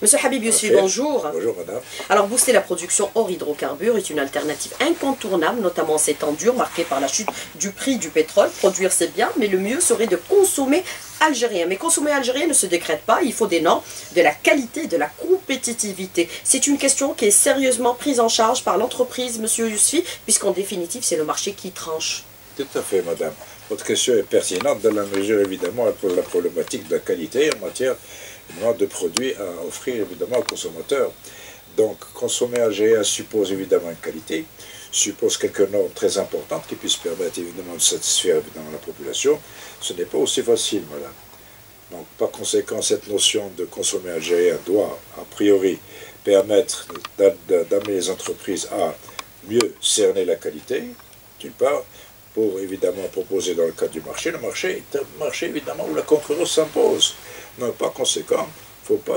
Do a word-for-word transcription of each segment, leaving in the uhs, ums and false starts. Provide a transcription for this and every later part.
Monsieur Habib Yousfi, Parfait. bonjour. Bonjour madame. Alors, booster la production hors hydrocarbures est une alternative incontournable, notamment en ces temps durs marqués par la chute du prix du pétrole. Produire, c'est bien, mais le mieux serait de consommer algérien. Mais consommer algérien ne se décrète pas, il faut des normes, de la qualité, de la compétitivité. C'est une question qui est sérieusement prise en charge par l'entreprise, monsieur Yousfi, puisqu'en définitive, c'est le marché qui tranche. Tout à fait madame. Votre question est pertinente dans la mesure évidemment elle pose la problématique de la qualité en matière évidemment, de produits à offrir évidemment aux consommateurs. Donc consommer algérien suppose évidemment une qualité, suppose quelques normes très importantes qui puissent permettre évidemment de satisfaire évidemment la population. Ce n'est pas aussi facile madame. Donc par conséquent cette notion de consommer algérien doit a priori permettre d'amener les entreprises à mieux cerner la qualité, d'une part, pour évidemment proposer dans le cadre du marché. Le marché est un marché évidemment où la concurrence s'impose. Donc par conséquent, il ne faut pas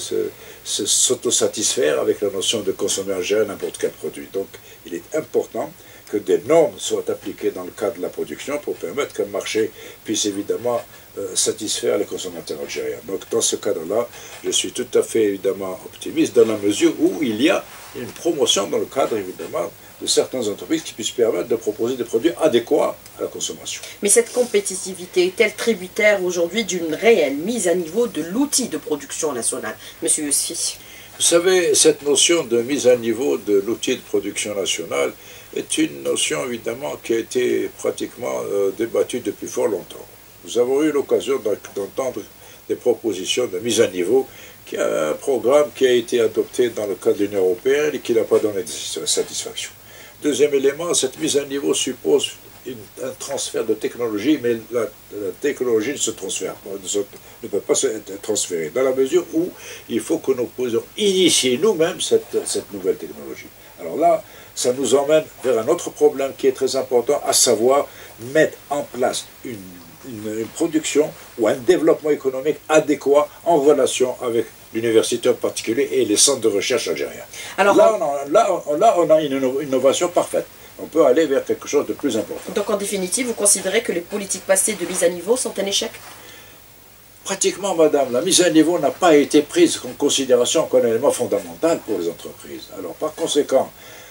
s'autosatisfaire avec la notion de consommer algérien n'importe quel produit. Donc il est important que des normes soient appliquées dans le cadre de la production pour permettre qu'un marché puisse évidemment euh, satisfaire les consommateurs algériens. Donc dans ce cadre-là, je suis tout à fait évidemment optimiste dans la mesure où il y a une promotion dans le cadre évidemment de certaines entreprises qui puissent permettre de proposer des produits adéquats à la consommation. Mais cette compétitivité est-elle tributaire aujourd'hui d'une réelle mise à niveau de l'outil de production nationale, monsieur Yousfi? Vous savez, cette notion de mise à niveau de l'outil de production nationale est une notion évidemment qui a été pratiquement euh, débattue depuis fort longtemps. Nous avons eu l'occasion d'entendre des propositions de mise à niveau, qui a un programme qui a été adopté dans le cadre de l'Union européenne et qui n'a pas donné de satisfaction. Deuxième élément, cette mise à niveau suppose une, un transfert de technologie, mais la, la technologie ne se transfère pas, ne, se, ne peut pas se transférer, dans la mesure où il faut que nous puissions initier nous-mêmes cette, cette nouvelle technologie. Alors là, ça nous emmène vers un autre problème qui est très important, à savoir mettre en place une, une, une production ou un développement économique adéquat en relation avec l'université en particulier et les centres de recherche algériens. Alors, là, on a, là, on, là, on a une innovation parfaite. On peut aller vers quelque chose de plus important. Donc en définitive, vous considérez que les politiques passées de mise à niveau sont un échec? Pratiquement, madame, la mise à niveau n'a pas été prise en considération comme un élément fondamental pour les entreprises. Alors par conséquent,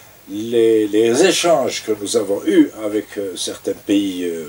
les, les échanges que nous avons eus avec euh, certains pays euh,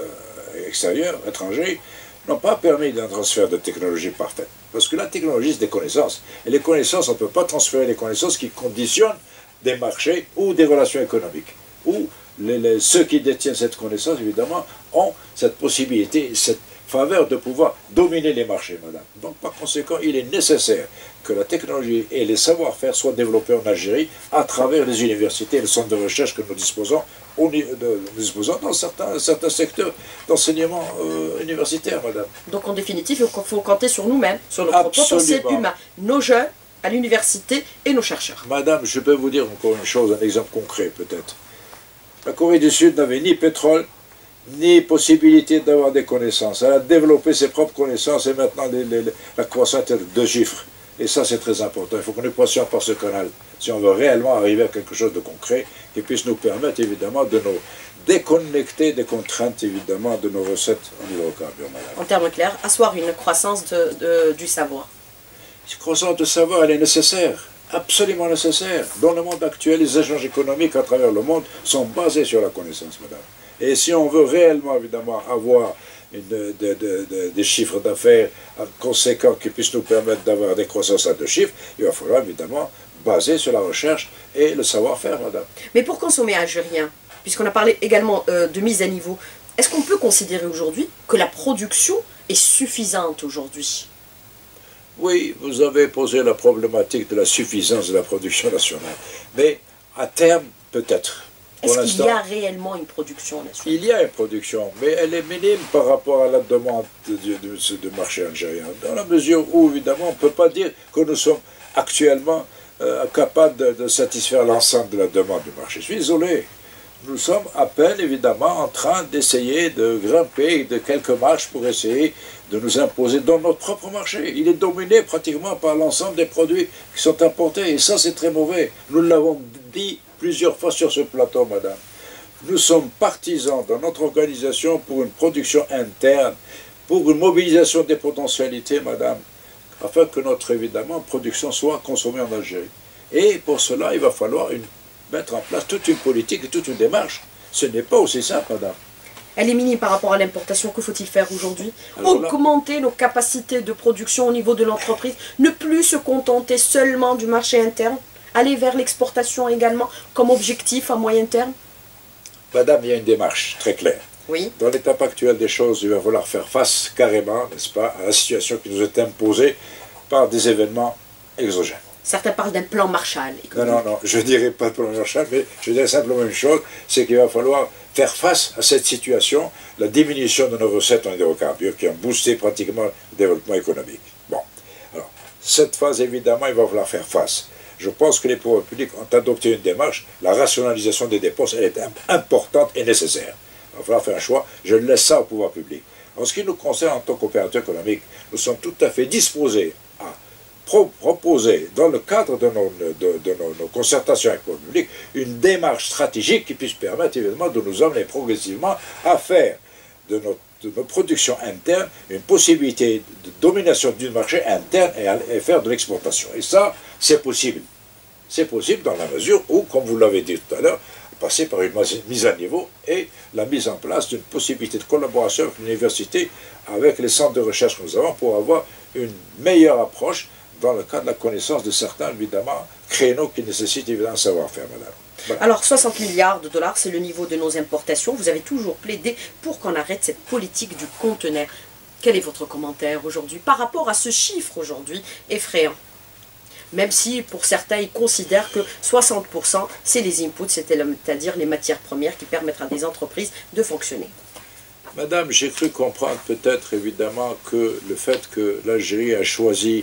extérieurs, étrangers, n'ont pas permis d'un transfert de technologie parfaite. Parce que la technologie, c'est des connaissances. Et les connaissances, on ne peut pas transférer les connaissances qui conditionnent des marchés ou des relations économiques. Ou les, les, ceux qui détiennent cette connaissance, évidemment, ont cette possibilité, cette faveur de pouvoir dominer les marchés, madame. Donc, par conséquent, il est nécessaire que la technologie et les savoir-faire soient développés en Algérie à travers les universités et les centres de recherche que nous disposons, au, de, nous disposons dans certains, certains secteurs d'enseignement euh, universitaire, madame. Donc, en définitive, il faut compter sur nous-mêmes, sur notre potentiel humain, nos jeunes à l'université et nos chercheurs. Madame, je peux vous dire encore une chose, un exemple concret peut-être. La Corée du Sud n'avait ni pétrole, ni possibilité d'avoir des connaissances. Elle a développé ses propres connaissances et maintenant les, les, la croissance est de deux chiffres. Et ça, c'est très important. Il faut qu'on ait passion par ce canal si on veut réellement arriver à quelque chose de concret qui puisse nous permettre, évidemment, de nous déconnecter des contraintes, évidemment, de nos recettes en hydrocarbures. En termes clairs, asseoir une croissance de, de, du savoir. Cette croissance de savoir, elle est nécessaire, absolument nécessaire. Dans le monde actuel, les échanges économiques à travers le monde sont basés sur la connaissance, madame. Et si on veut réellement, évidemment, avoir une, de, de, de, des chiffres d'affaires conséquents qui puissent nous permettre d'avoir des croissances à deux chiffres, il va falloir, évidemment, baser sur la recherche et le savoir-faire, madame. Mais pour consommer algérien, puisqu'on a parlé également euh, de mise à niveau, est-ce qu'on peut considérer aujourd'hui que la production est suffisante aujourd'hui? Oui, vous avez posé la problématique de la suffisance de la production nationale. Mais à terme, peut-être. Est-ce qu'il y a réellement une production nationale? Il y a une production, mais elle est minime par rapport à la demande du de, de, de marché algérien. Dans la mesure où, évidemment, on ne peut pas dire que nous sommes actuellement euh, capables de, de satisfaire l'ensemble de la demande du marché. Je suis désolé. Nous sommes à peine, évidemment, en train d'essayer de grimper de quelques marches pour essayer de nous imposer dans notre propre marché. Il est dominé pratiquement par l'ensemble des produits qui sont importés, et ça, c'est très mauvais. Nous l'avons dit plusieurs fois sur ce plateau, madame. Nous sommes partisans dans notre organisation pour une production interne, pour une mobilisation des potentialités, madame. afin que notre, évidemment, production soit consommée en Algérie. Et pour cela, il va falloir une, mettre en place toute une politique et toute une démarche. Ce n'est pas aussi simple, madame. Elle est minime par rapport à l'importation. Que faut-il faire aujourd'hui? Augmenter nos capacités de production au niveau de l'entreprise, ne plus se contenter seulement du marché interne, aller vers l'exportation également comme objectif à moyen terme. Madame, il y a une démarche très claire. Oui. Dans l'étape actuelle des choses, il va falloir faire face carrément, n'est-ce pas, à la situation qui nous est imposée par des événements exogènes. Certains parlent d'un plan Marshall. Non, non, non, je ne dirais pas de plan Marshall, mais je dirais simplement une chose, c'est qu'il va falloir faire face à cette situation, la diminution de nos recettes en hydrocarbures qui ont boosté pratiquement le développement économique. Bon, alors, cette phase, évidemment, il va falloir faire face. Je pense que les pouvoirs publics ont adopté une démarche, la rationalisation des dépenses, elle est importante et nécessaire. Il va falloir faire un choix, je laisse ça au pouvoir public. En ce qui nous concerne en tant qu'opérateurs économiques, nous sommes tout à fait disposés à pro proposer, dans le cadre de nos, de, de nos, nos concertations avec le pouvoir public, une démarche stratégique qui puisse permettre évidemment de nous amener progressivement à faire de notre de nos productions internes, une possibilité de domination du marché interne et, à, et faire de l'exportation. Et ça, c'est possible. C'est possible dans la mesure où, comme vous l'avez dit tout à l'heure, passer par une mise à niveau et la mise en place d'une possibilité de collaboration avec l'université, avec les centres de recherche que nous avons, pour avoir une meilleure approche dans le cadre de la connaissance de certains, évidemment, créneaux qui nécessitent évidemment un savoir-faire, madame. Voilà. Alors, soixante milliards de dollars, c'est le niveau de nos importations. Vous avez toujours plaidé pour qu'on arrête cette politique du conteneur. Quel est votre commentaire aujourd'hui par rapport à ce chiffre aujourd'hui effrayant? Même si, pour certains, ils considèrent que soixante pour cent, c'est les inputs, c'est-à-dire les matières premières qui permettent à des entreprises de fonctionner. Madame, j'ai cru comprendre peut-être, évidemment, que le fait que l'Algérie a choisi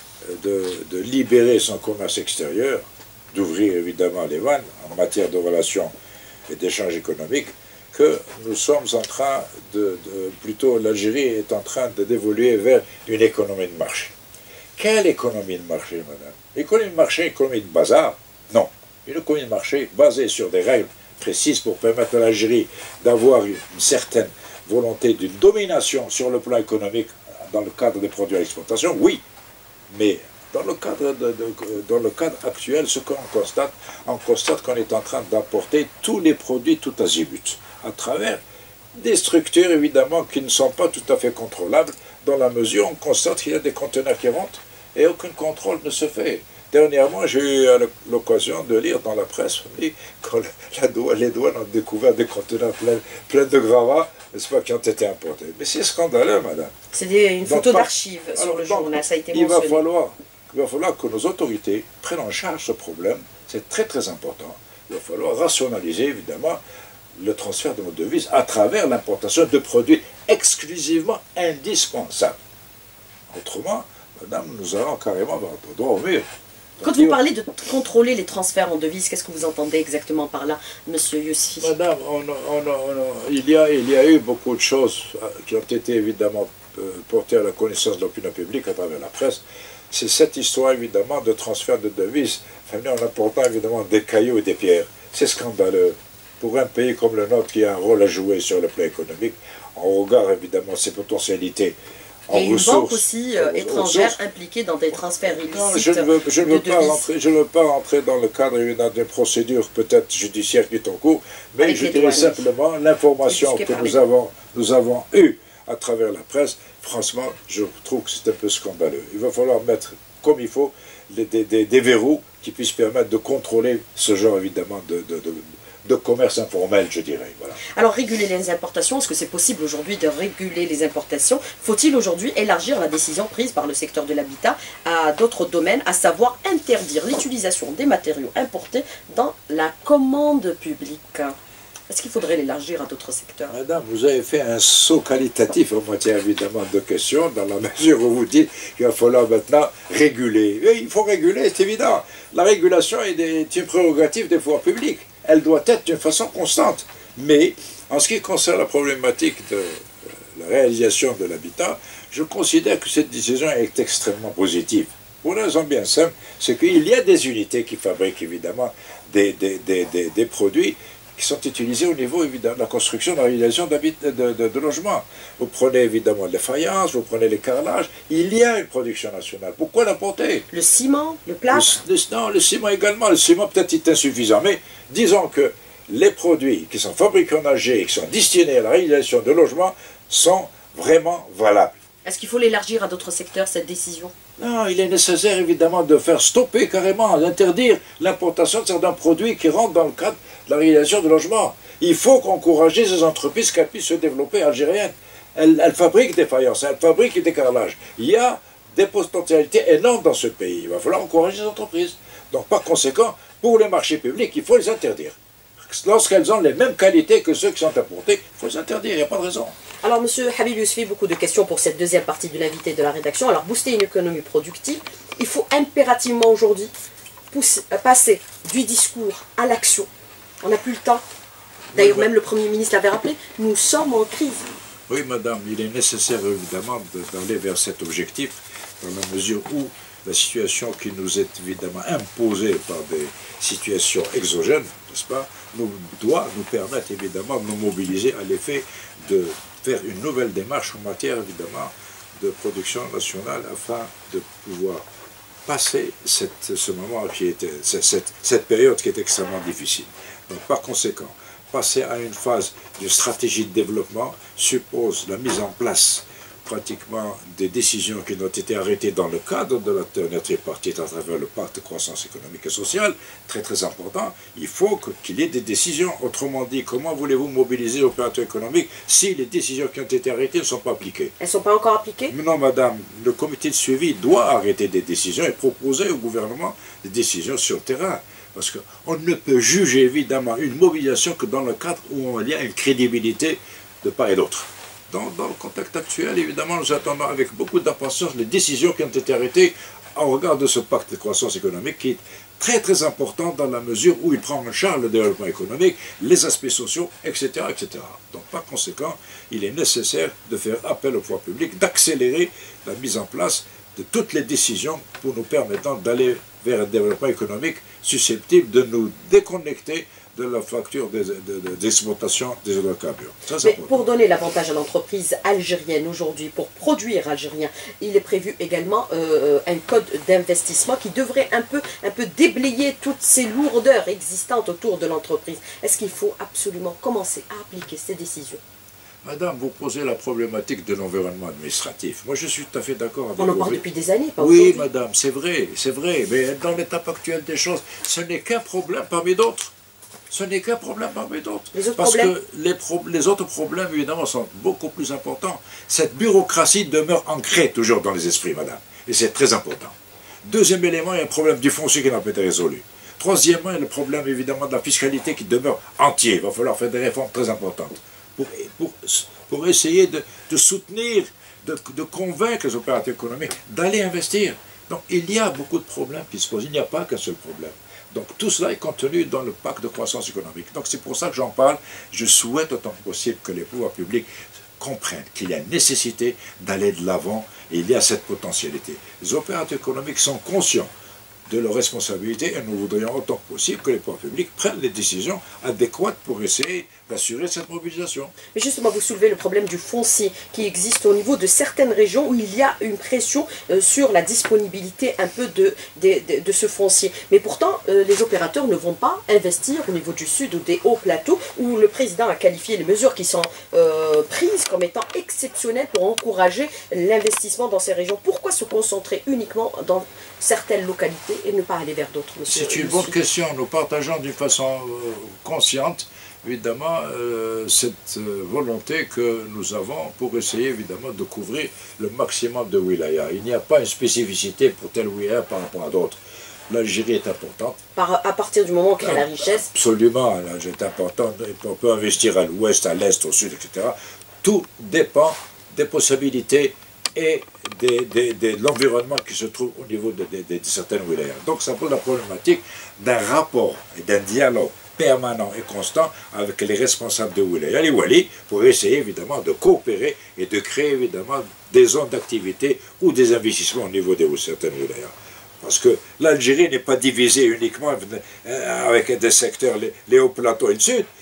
de, de libérer son commerce extérieur, d'ouvrir évidemment les vannes en matière de relations et d'échanges économiques, que nous sommes en train de, de plutôt l'Algérie est en train d'évoluer vers une économie de marché. Quelle économie de marché, madame? Économie de marché, économie de bazar? Non. Une économie de marché basée sur des règles précises pour permettre à l'Algérie d'avoir une certaine volonté d'une domination sur le plan économique dans le cadre des produits à l'exportation, oui. Mais Dans le, cadre de, de, dans le cadre actuel, ce qu'on constate, on constate qu'on est en train d'apporter tous les produits tout azimut, à travers des structures évidemment qui ne sont pas tout à fait contrôlables, dans la mesure où on constate qu'il y a des conteneurs qui rentrent et aucun contrôle ne se fait. Dernièrement, j'ai eu l'occasion de lire dans la presse que la douane, les douanes ont découvert des conteneurs pleins, pleins de gravats, n'est-ce pas, qui ont été importés. Mais c'est scandaleux, madame. C'est une photo d'archive sur le journal, ça a été mentionné. Il va falloir... Il va falloir que nos autorités prennent en charge ce problème, c'est très très important. Il va falloir rationaliser évidemment le transfert de nos devises à travers l'importation de produits exclusivement indispensables. Autrement, madame, nous allons carrément avoir le droit au mur. Quand vous parlez de contrôler les transferts en devises, qu'est-ce que vous entendez exactement par là, monsieur Youssi? Madame, on, on, on, on, il, y a, il y a eu beaucoup de choses qui ont été évidemment portées à la connaissance de l'opinion publique à travers la presse. C'est cette histoire, évidemment, de transfert de devises, en apportant, évidemment, des cailloux et des pierres. C'est scandaleux. Pour un pays comme le nôtre, qui a un rôle à jouer sur le plan économique, en regard, évidemment, de ses potentialités en et ressources. Et une banque aussi euh, étrangère impliquée dans des transferts illicites. Non, je ne veux, je ne veux, pas, rentrer, je ne veux pas rentrer dans le cadre, évidemment, d'une procédure peut-être judiciaire qui est en cours, mais Avec je dirais simplement l'information que nous avons, nous avons eue à travers la presse. Franchement, je trouve que c'est un peu scandaleux. Il va falloir mettre, comme il faut, les, des, des, des verrous qui puissent permettre de contrôler ce genre, évidemment, de, de, de, de commerce informel, je dirais. Voilà. Alors, réguler les importations, est-ce que c'est possible aujourd'hui de réguler les importations? Faut-il aujourd'hui élargir la décision prise par le secteur de l'habitat à d'autres domaines, à savoir interdire l'utilisation des matériaux importés dans la commande publique? Est-ce qu'il faudrait l'élargir à d'autres secteurs? Madame, vous avez fait un saut qualitatif en matière évidemment de questions, dans la mesure où vous dites qu'il va falloir maintenant réguler. Et il faut réguler, c'est évident. La régulation est, des, est une prérogative des pouvoirs publics. Elle doit être d'une façon constante. Mais en ce qui concerne la problématique de la réalisation de l'habitat, je considère que cette décision est extrêmement positive. Pour une raison bien simple, c'est qu'il y a des unités qui fabriquent évidemment des, des, des, des, des produits qui sont utilisés au niveau évidemment de la construction, de la réalisation de, de, de, de logements. Vous prenez évidemment les faïences, vous prenez les carrelages, il y a une production nationale. Pourquoi l'importer? Le ciment, le plâtre? le, le, Non, le ciment également. Le ciment peut-être est insuffisant, mais disons que les produits qui sont fabriqués en Algérie, qui sont destinés à la réalisation de logements, sont vraiment valables. Est-ce qu'il faut l'élargir à d'autres secteurs, cette décision? Non, il est nécessaire évidemment de faire stopper carrément, d'interdire l'importation de certains produits qui rentrent dans le cadre de la réalisation de logements. Il faut encourager ces entreprises qu'elles puissent se développer algériennes. Elles, elles fabriquent des faïences, elles fabriquent des carrelages. Il y a des potentialités énormes dans ce pays. Il va falloir encourager ces entreprises. Donc par conséquent, pour les marchés publics, il faut les interdire. Lorsqu'elles ont les mêmes qualités que ceux qui sont importés, il faut les interdire, il n'y a pas de raison. Alors, Monsieur Habib Yousfi, beaucoup de questions pour cette deuxième partie de l'invité de la rédaction. Alors, booster une économie productive, il faut impérativement aujourd'hui passer du discours à l'action. On n'a plus le temps. D'ailleurs, oui, même le Premier ministre l'avait rappelé, nous sommes en crise. Oui, madame, il est nécessaire évidemment d'aller vers cet objectif, dans la mesure où la situation qui nous est évidemment imposée par des situations exogènes, n'est-ce pas, nous, doit nous permettre évidemment de nous mobiliser à l'effet de faire une nouvelle démarche en matière évidemment de production nationale afin de pouvoir passer cette, ce moment qui était, cette, cette période qui est extrêmement difficile. Donc par conséquent, passer à une phase de stratégie de développement suppose la mise en place pratiquement des décisions qui ont été arrêtées dans le cadre de la dernière tripartite à travers le pacte de croissance économique et sociale, très très important. Il faut qu'il y ait des décisions. Autrement dit, comment voulez-vous mobiliser l'opérateur économique si les décisions qui ont été arrêtées ne sont pas appliquées? Elles ne sont pas encore appliquées? Non, madame, le comité de suivi doit arrêter des décisions et proposer au gouvernement des décisions sur le terrain. Parce qu'on ne peut juger évidemment une mobilisation que dans le cadre où il y a une crédibilité de part et d'autre. Dans, dans le contexte actuel, évidemment, nous attendons avec beaucoup d'impatience les décisions qui ont été arrêtées en regard de ce pacte de croissance économique qui est très très important dans la mesure où il prend en charge le développement économique, les aspects sociaux, et cetera, et cetera. Donc par conséquent, il est nécessaire de faire appel au pouvoir public, d'accélérer la mise en place de toutes les décisions pour nous permettant d'aller vers un développement économique susceptible de nous déconnecter de la facture d'exploitation des, des hydrocarbures. Ça, Mais pour donner l'avantage à l'entreprise algérienne aujourd'hui, pour produire algérien, il est prévu également euh, un code d'investissement qui devrait un peu, un peu déblayer toutes ces lourdeurs existantes autour de l'entreprise. Est-ce qu'il faut absolument commencer à appliquer ces décisions? Madame, vous posez la problématique de l'environnement administratif. Moi, je suis tout à fait d'accord avec vous. On en parle depuis des années, pas Oui, aujourd'hui. madame, c'est vrai, c'est vrai. Mais dans l'étape actuelle des choses, ce n'est qu'un problème parmi d'autres. Ce n'est qu'un problème parmi d'autres. Les autres Parce problèmes que les, pro les autres problèmes, évidemment, sont beaucoup plus importants. Cette bureaucratie demeure ancrée toujours dans les esprits, madame. Et c'est très important. Deuxième élément, il y a un problème du foncier qui n'a pas été résolu. Troisièmement, il y a le problème, évidemment, de la fiscalité qui demeure entier. Il va falloir faire des réformes très importantes pour, pour, pour essayer de, de soutenir, de, de convaincre les opérateurs économiques d'aller investir. Donc, il y a beaucoup de problèmes qui se posent. Il n'y a pas qu'un seul problème. Donc tout cela est contenu dans le pacte de croissance économique. Donc c'est pour ça que j'en parle. Je souhaite autant que possible que les pouvoirs publics comprennent qu'il y a nécessité d'aller de l'avant et il y a cette potentialité. Les opérateurs économiques sont conscients de leurs responsabilités et nous voudrions autant que possible que les pouvoirs publics prennent les décisions adéquates pour essayer d'assurer cette mobilisation. Mais justement, vous soulevez le problème du foncier qui existe au niveau de certaines régions où il y a une pression euh, sur la disponibilité un peu de, de, de, de ce foncier. Mais pourtant, euh, les opérateurs ne vont pas investir au niveau du sud ou des hauts plateaux où le président a qualifié les mesures qui sont euh, prises comme étant exceptionnelles pour encourager l'investissement dans ces régions. Pourquoi se concentrer uniquement dans certaines localités et ne pas aller vers d'autres? C'est une bonne question. Nous partageons d'une façon euh, consciente évidemment euh, cette euh, volonté que nous avons pour essayer évidemment de couvrir le maximum de wilayas. Il n'y a pas une spécificité pour tel wilaya par rapport à d'autres. L'Algérie est importante. Par, à partir du moment qu'il y a la richesse. Absolument, l'Algérie est importante. On peut investir à l'ouest, à l'est, au sud, et cetera. Tout dépend des possibilités et des, des, des, de l'environnement qui se trouve au niveau de, de, de, de certaines wilayas. Donc ça pose la problématique d'un rapport et d'un dialogue permanent et constant avec les responsables de wilaya, les wali, pour essayer évidemment de coopérer et de créer évidemment des zones d'activité ou des investissements au niveau de certaines wilayas. Parce que l'Algérie n'est pas divisée uniquement avec des secteurs, les, les hauts plateaux et le sud.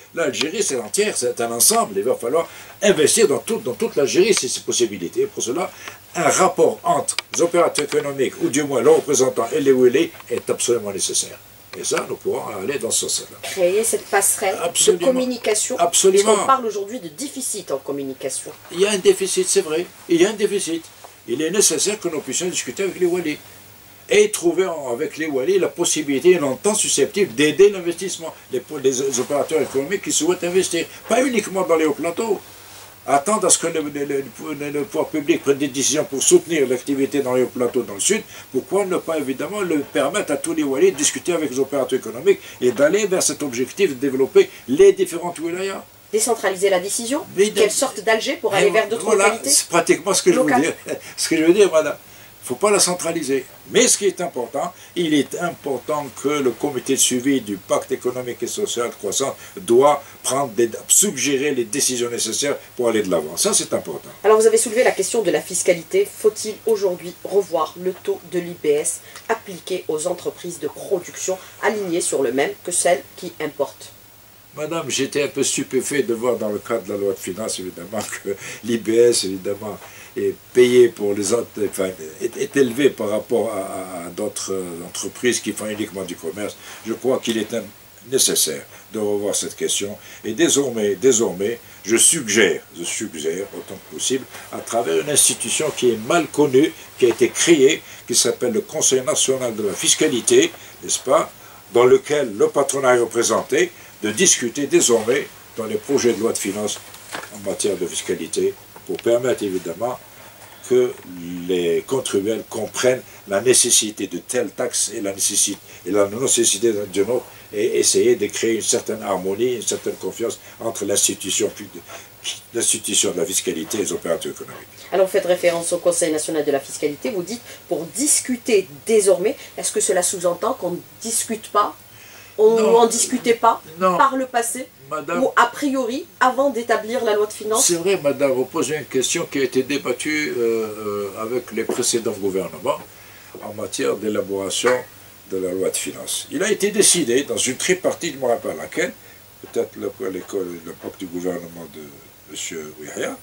L'Algérie, c'est l'entière, c'est un ensemble. Il va falloir investir dans, tout, dans toute l'Algérie, si c'est possibilité. Pour cela, un rapport entre les opérateurs économiques, ou du moins leurs représentants et les Ouélés, est absolument nécessaire. Et ça, nous pourrons aller dans ce sens-là. Créer cette passerelle Absolument. de communication. Absolument. On parle aujourd'hui de déficit en communication. Il y a un déficit, c'est vrai. Il y a un déficit. Il est nécessaire que nous puissions discuter avec les Ouélés. Et trouver avec les Ouélés la possibilité, une entente susceptible d'aider l'investissement. Les, les opérateurs économiques qui souhaitent investir. Pas uniquement dans les hauts plateaux. Attendre à ce que le, le, le, le pouvoir public prenne des décisions pour soutenir l'activité dans les hauts plateaux dans le sud. Pourquoi ne pas évidemment le permettre à tous les Ouélés de discuter avec les opérateurs économiques et d'aller vers cet objectif de développer les différentes wilayas. Décentraliser la décision. Mais Quelle de, sorte d'Alger pour aller vers d'autres voilà, localités. C'est pratiquement ce que je veux dire. Ce que je veux dire, madame. Il ne faut pas la centraliser. Mais ce qui est important, il est important que le comité de suivi du pacte économique et social croissant doit prendre des, suggérer les décisions nécessaires pour aller de l'avant. Ça, c'est important. Alors, vous avez soulevé la question de la fiscalité. Faut-il aujourd'hui revoir le taux de l'I B S appliqué aux entreprises de production alignées sur le même que celles qui importent? Madame, j'étais un peu stupéfait de voir dans le cadre de la loi de finances, évidemment, que l'I B S, évidemment, est payé pour les autres, enfin, est, est élevé par rapport à, à d'autres entreprises qui font uniquement du commerce. Je crois qu'il est nécessaire de revoir cette question. Et désormais, désormais, je suggère, je suggère autant que possible, à travers une institution qui est mal connue, qui a été créée, qui s'appelle le Conseil national de la fiscalité, n'est-ce pas, dans lequel le patronat est représenté, de discuter désormais dans les projets de loi de finances en matière de fiscalité pour permettre évidemment que les contribuables comprennent la nécessité de telle taxe et la nécessité, et la nécessité d'une autre et essayer de créer une certaine harmonie, une certaine confiance entre l'institution l'institution de la fiscalité et les opérateurs économiques. Alors vous faites référence au Conseil national de la fiscalité, vous dites pour discuter désormais, est-ce que cela sous-entend qu'on ne discute pas? On n'en discutait pas non, par le passé, madame, ou a priori, avant d'établir la loi de finances? C'est vrai, madame, vous posez une question qui a été débattue euh, euh, avec les précédents gouvernements en matière d'élaboration de la loi de finances. Il a été décidé, dans une tripartite, je ne me rappelle laquelle, peut-être l'époque du gouvernement de M. Ouihaya,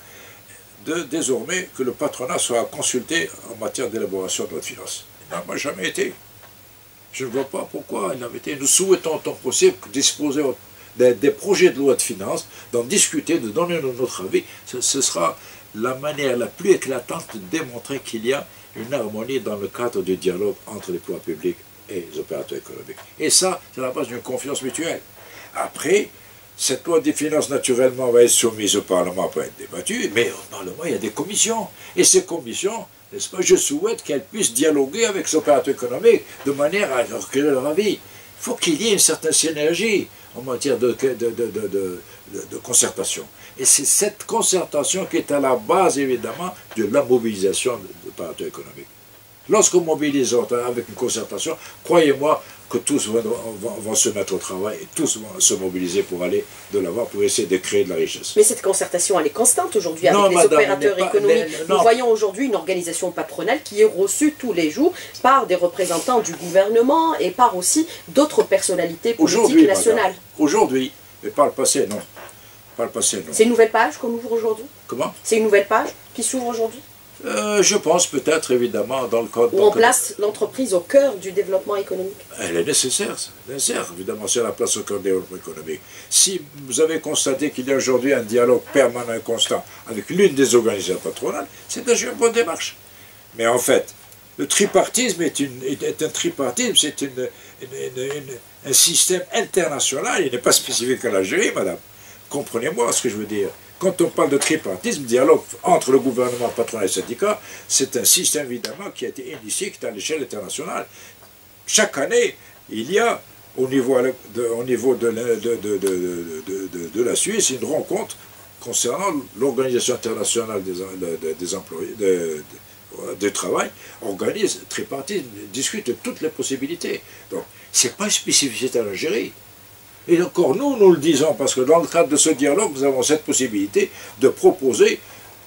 de désormais que le patronat soit consulté en matière d'élaboration de loi de finances. Il n'a jamais été. Je ne vois pas pourquoi il avait été. Nous souhaitons autant que possible disposer des, des projets de loi de finances, d'en discuter, de donner notre avis. Ce, ce sera la manière la plus éclatante de démontrer qu'il y a une harmonie dans le cadre du dialogue entre les pouvoirs publics et les opérateurs économiques. Et ça, c'est la base d'une confiance mutuelle. Après, cette loi des finances, naturellement, va être soumise au Parlement pour être débattue, mais au Parlement, il y a des commissions. Et ces commissions, n'est-ce pas, je souhaite qu'elles puissent dialoguer avec les opérateurs économiques de manière à recueillir leur avis. Il faut qu'il y ait une certaine synergie en matière de, de, de, de, de, de, de concertation. Et c'est cette concertation qui est à la base, évidemment, de la mobilisation des opérateurs économiques. Lorsqu'on mobilise avec une concertation, croyez-moi que tous vont, vont, vont se mettre au travail et tous vont se mobiliser pour aller de l'avant, pour essayer de créer de la richesse. Mais cette concertation, elle est constante aujourd'hui avec les madame, opérateurs pas, économiques. Mais, Nous voyons aujourd'hui une organisation patronale qui est reçue tous les jours par des représentants du gouvernement et par aussi d'autres personnalités politiques nationales. Aujourd'hui, mais par le passé, non. Par le passé, non. C'est une nouvelle page qu'on ouvre aujourd'hui? Comment? C'est une nouvelle page qui s'ouvre aujourd'hui? Euh, je pense peut-être, évidemment, dans le code... Où on place l'entreprise au cœur du développement économique. Elle est nécessaire, nécessaire, évidemment, c'est la place au cœur du développement économique. Si vous avez constaté qu'il y a aujourd'hui un dialogue permanent et constant avec l'une des organisations patronales, c'est déjà une bonne démarche. Mais en fait, le tripartisme est, une, est un tripartisme, c'est une, une, une, une, un système international, il n'est pas spécifique à l'Algérie, madame. Comprenez-moi ce que je veux dire. Quand on parle de tripartisme, dialogue entre le gouvernement, le patronat et les syndicats, c'est un système évidemment qui a été initié, qui est à l'échelle internationale. Chaque année, il y a au niveau de, au niveau de, la, de, de, de, de, de, de la Suisse une rencontre concernant l'Organisation internationale des, des, des employés de, de, de travail, organise tripartisme, discute de toutes les possibilités. Donc, ce n'est pas une spécificité à l'Algérie. Et encore nous, nous le disons, parce que dans le cadre de ce dialogue, nous avons cette possibilité de proposer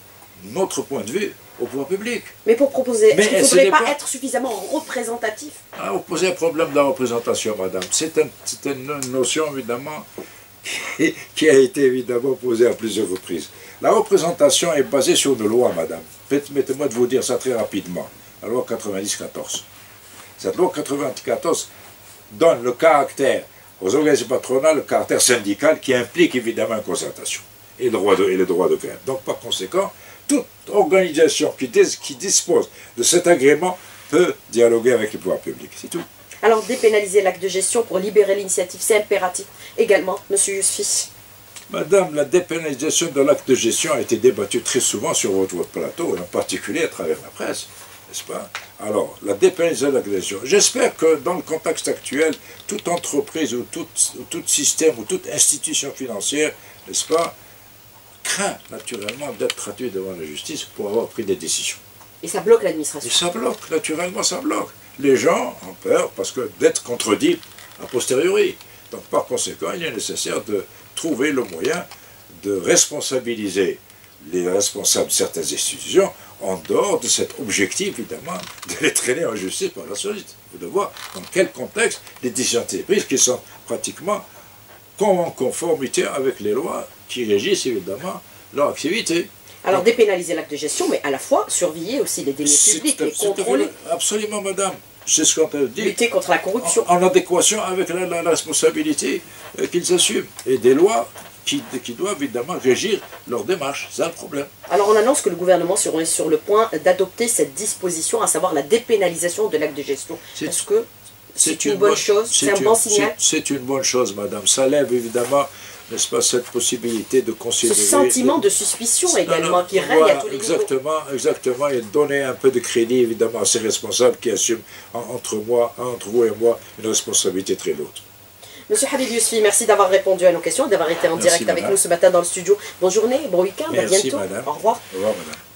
notre point de vue au pouvoir public. Mais pour proposer, est-ce qu'il ne faudrait pas, pas être suffisamment représentatif? Ah, vous posez un problème de la représentation, madame. C'est un, une notion, évidemment, qui, qui a été évidemment posée à plusieurs reprises. La représentation est basée sur une loi, madame. Permettez-moi de vous dire ça très rapidement. La loi quatre-vingt-dix quatorze. Cette loi quatre-vingt-dix quatorze donne le caractère aux organisations patronales, le caractère syndical qui implique évidemment une concertation et le droit de, et le droit de grève. Donc par conséquent, toute organisation qui, dis, qui dispose de cet agrément peut dialoguer avec le pouvoir public. C'est tout. Alors dépénaliser l'acte de gestion pour libérer l'initiative, c'est impératif également, monsieur Yousfi. Madame, la dépénalisation de l'acte de gestion a été débattue très souvent sur votre, votre plateau, et en particulier à travers la presse, n'est-ce pas? Alors, la dépénalisation de l'acte de gestion. J'espère que dans le contexte actuel, toute entreprise ou tout, ou tout système ou toute institution financière, n'est-ce pas, craint naturellement d'être traduit devant la justice pour avoir pris des décisions. Et ça bloque l'administration. Et ça bloque, naturellement ça bloque. Les gens ont peur parce que d'être contredits a posteriori. Donc par conséquent, il est nécessaire de trouver le moyen de responsabiliser les responsables de certaines institutions en dehors de cet objectif, évidemment, de les traîner en justice par la suite. Vous devez voir dans quel contexte les décisions ont été prises qui sont pratiquement en conformité avec les lois qui régissent évidemment leur activité. Alors dépénaliser l'acte de gestion, mais à la fois surveiller aussi les deniers publics et contrôler. Absolument, madame. C'est ce qu'on peut dire. Lutter contre la corruption. En, en adéquation avec la, la, la responsabilité euh, qu'ils assument. Et des lois qui, qui doivent évidemment régir leur démarche. C'est ça le problème. Alors on annonce que le gouvernement serait sur le point d'adopter cette disposition, à savoir la dépénalisation de l'acte de gestion. Est-ce que c'est une, une bonne chose? C'est un bon signal? C'est une bonne chose, madame. Ça lève évidemment, n'est-ce pas, cette possibilité de considérer... Ce sentiment de suspicion également qui règne voilà, à tous les exactement, niveaux. Exactement, et donner un peu de crédit évidemment à ces responsables qui assument entre, moi, entre vous et moi une responsabilité très lourde. Monsieur Habib Yousfi, merci d'avoir répondu à nos questions et d'avoir été en merci, direct madame. avec nous ce matin dans le studio. Bonne journée, bon week-end, à bientôt. Madame. Au revoir. Au revoir, madame.